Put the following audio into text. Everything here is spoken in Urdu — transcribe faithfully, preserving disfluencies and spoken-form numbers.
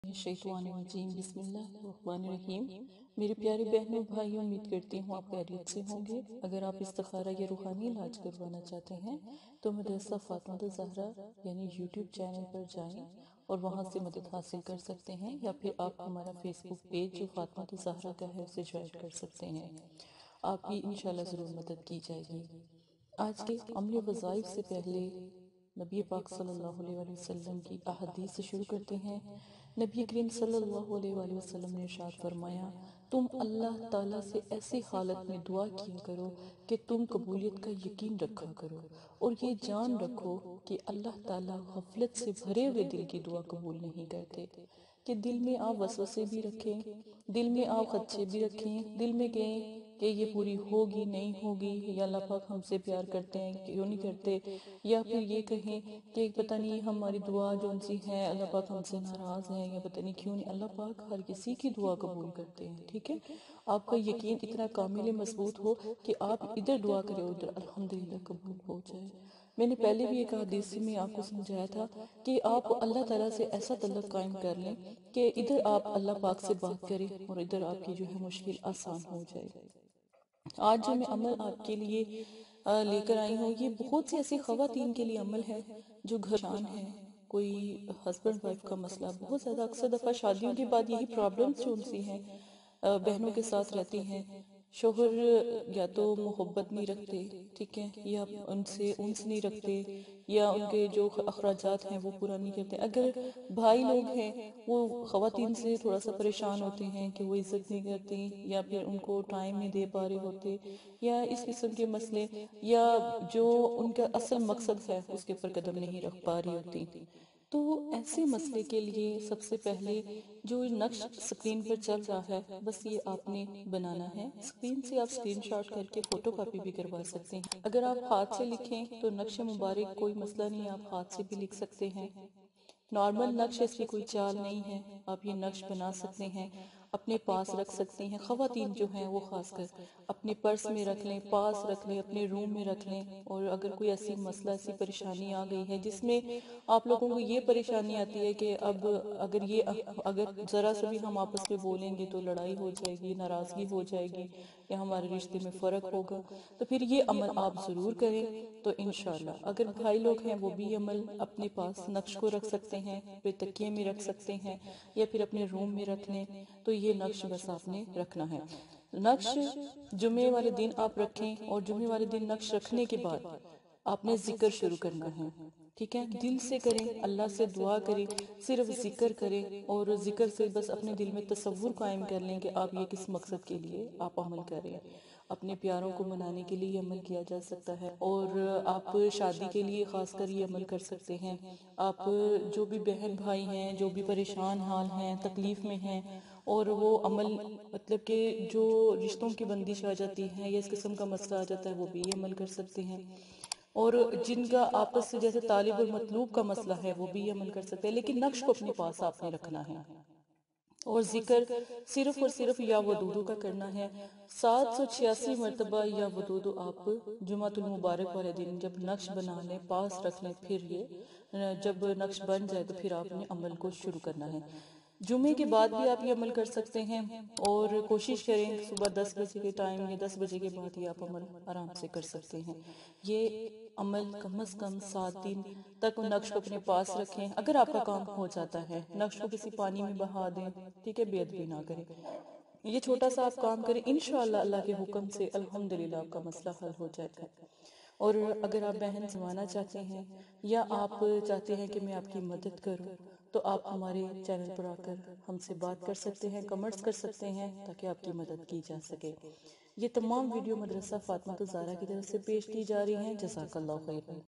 شیطان الرجیم بسم اللہ الرحمن الرحیم۔ میرے پیارے بہنوں بھائیوں، امید کرتی ہوں آپ خیریت سے ہوں گے۔ اگر آپ استخارہ یا روحانی علاج کروانا چاہتے ہیں تو مدرسہ فاطمہ الزہرا یعنی یوٹیوب چینل پر جائیں اور وہاں سے مدد حاصل کر سکتے ہیں، یا پھر آپ ہمارا فیس بک پیج جو فاطمہ الزہرا کا ہے اسے جوائن کر سکتے ہیں۔ آپ کی انشاءاللہ ضرور مدد کی جائے گی۔ آج کے عملی وظائف سے پہلے نبی پاک صلی اللہ علیہ وآلہ وسلم کی احادیث سے شروع کرتے ہیں۔ نبی کریم صلی اللہ علیہ وآلہ وسلم نے ارشاد فرمایا، تم اللہ تعالیٰ سے ایسی حالت میں دعا کیا کرو کہ تم قبولیت کا یقین رکھا کرو، اور یہ جان رکھو کہ اللہ تعالیٰ غفلت سے بھرے ہوئے دل کی دعا قبول نہیں کرتے، کہ دل میں آپ وسوسے بھی رکھیں، دل میں آپ خدشے بھی رکھیں، دل میں کہیں کہ یہ پوری ہوگی نہیں ہوگی، یا اللہ پاک ہم سے پیار کرتے ہیں کیوں نہیں کرتے، یا پھر یہ کہیں کہ پتہ نہیں ہماری دعا جو ان سی ہے اللہ پاک ہم سے ناراض ہے، یا پتہ نہیں کیوں نہیں۔ اللہ پاک ہر کسی کی دعا قبول کرتے ہیں، ٹھیک ہے۔ آپ کا یقین اتنا کامل مضبوط ہو کہ آپ ادھر دعا کریں ادھر الحمدللہ قبول ہو جائے۔ میں نے پہلے بھی ایک حدیث میں آپ کو سمجھایا تھا کہ آپ اللہ تعالیٰ سے ایسا تعلق قائم کر لیں کہ ادھر آپ اللہ پاک سے بات کریں اور ادھر آپ کی جو ہے مشکل آسان ہو جائے۔ آج جو میں عمل آپ کے لیے لے کر آئی ہوں، یہ بہت سی ایسی خواتین کے لیے عمل ہے جو گھرشان ہے، کوئی ہسبینڈ وائف کا مسئلہ بہت زیادہ اکثر دفعہ شادیوں کے بعد یہی پرابلمز جو ان سی ہیں بہنوں کے ساتھ رہتی ہیں۔ شوہر یا تو محبت نہیں رکھتے، ٹھیک ہے، یا ان سے انس نہیں رکھتے، یا ان کے جو اخراجات ہیں وہ پورا نہیں کرتے۔ اگر بھائی لوگ ہیں وہ خواتین سے تھوڑا سا پریشان ہوتے ہیں کہ وہ عزت نہیں کرتی، یا پھر ان کو ٹائم نہیں دے پا رہے ہوتے، یا اس قسم کے مسئلے، یا جو ان کا اصل مقصد ہے اس کے پر قدم نہیں رکھ پا رہی ہوتی، تو ایسے مسئلے کے لیے سب سے پہلے جو نقش سکرین پر چل رہا ہے بس یہ آپ نے بنانا ہے۔ سکرین سے آپ سکرین شاٹ کر کے فوٹو کاپی بھی کروا سکتے ہیں۔ اگر آپ ہاتھ سے لکھیں تو نقش مبارک کوئی مسئلہ نہیں، آپ ہاتھ سے بھی لکھ سکتے ہیں۔ نارمل نقش اس کی کوئی چال نہیں ہے، آپ یہ نقش بنا سکتے ہیں، اپنے پاس رکھ سکتے ہیں۔ خواتین جو ہیں وہ خاص کر اپنے پرس میں رکھ لیں، پاس رکھ لیں، اپنے روم میں رکھ لیں، اور اگر کوئی ایسی مسئلہ ایسی پریشانی آ گئی ہے جس میں آپ لوگوں کو یہ پریشانی آتی ہے کہ اب اگر یہ اگر ذرا سا بھی ہم آپس میں بولیں گے تو لڑائی ہو جائے گی، ناراضگی ہو جائے گی، یا ہمارے رشتے میں فرق ہوگا، تو پھر یہ عمل آپ ضرور کریں تو انشاءاللہ۔ اگر بھائی لوگ ہیں وہ بھی عمل اپنے پاس نقش کو رکھ سکتے ہیں، پھر تکیے میں رکھ سکتے ہیں، یا پھر اپنے روم میں رکھ لیں، تو یہ نقش بس آپ نے رکھنا ہے۔ نقش جمعے والے دن آپ رکھیں، اور جمعے والے دن نقش رکھنے کے بعد آپ نے ذکر شروع کرنا ہے، ٹھیک ہے، دل سے کریں، اللہ سے دعا کریں، صرف ذکر کریں، اور ذکر سے بس اپنے دل میں تصور قائم کر لیں کہ آپ یہ کس مقصد کے لیے آپ عمل کر رہے ہیں۔ اپنے پیاروں کو منانے کے لیے عمل کیا جا سکتا ہے، اور آپ شادی کے لیے خاص کر یہ عمل کر سکتے ہیں۔ آپ جو بھی بہن بھائی ہیں جو بھی پریشان حال ہیں، تکلیف میں ہیں، اور وہ عمل مطلب کہ جو رشتوں کی بندش آ جاتی ہے یا اس قسم کا مسئلہ آ جاتا ہے وہ بھی عمل کر سکتے ہیں، اور جن کا آپس سے جیسے طالب اور مطلوب کا مسئلہ ہے وہ بھی عمل کر سکتے ہیں، لیکن نقش کو اپنے پاس آپ نے رکھنا ہے، اور ذکر صرف اور صرف یا ودودو کا کرنا ہے۔ سات سو چھیاسی مرتبہ یا ودودو آپ جمعۃ المبارک والے دن جب نقش بنا لیں، پاس رکھ لیں، پھر یہ جب نقش بن جائے تو پھر آپ نے عمل کو شروع کرنا ہے۔ جمعے کے بعد بھی آپ یہ عمل کر سکتے ہیں، اور کوشش کریں صبح دس بجے کے ٹائم یا دس بجے کے بعد یہ آپ عمل آرام سے کر سکتے ہیں۔ یہ عمل کم از کم سات دن تک نقش کو اپنے پاس رکھیں۔ اگر آپ کا کام ہو جاتا ہے نقش کو کسی پانی میں بہا دیں، ٹھیک ہے، بے ادبی نہ کریں، یہ چھوٹا سا آپ کام کریں، انشاءاللہ اللہ کے حکم سے الحمدللہ آپ کا مسئلہ حل ہو جائے گا۔ اور اگر آپ بہن سنوانا چاہتے ہیں یا آپ چاہتے ہیں کہ میں آپ کی مدد کروں تو آپ ہمارے چینل پر آ کر ہم سے بات کر سکتے ہیں، کمنٹس کر سکتے ہیں تاکہ آپ کی مدد کی جا سکے۔ یہ تمام ویڈیو مدرسہ فاطمہ الزہرا کی طرف سے پیش کی جا رہی ہیں۔ جزاک اللہ خیرا۔